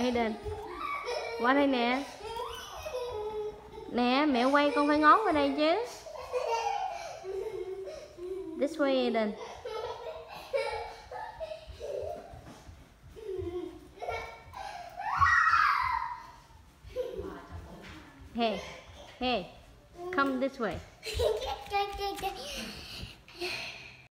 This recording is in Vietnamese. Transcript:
Aiden, qua đây nè. Nè, mẹ quay con phải ngó qua đây chứ. This way, Aiden. Hey, hey, come this way.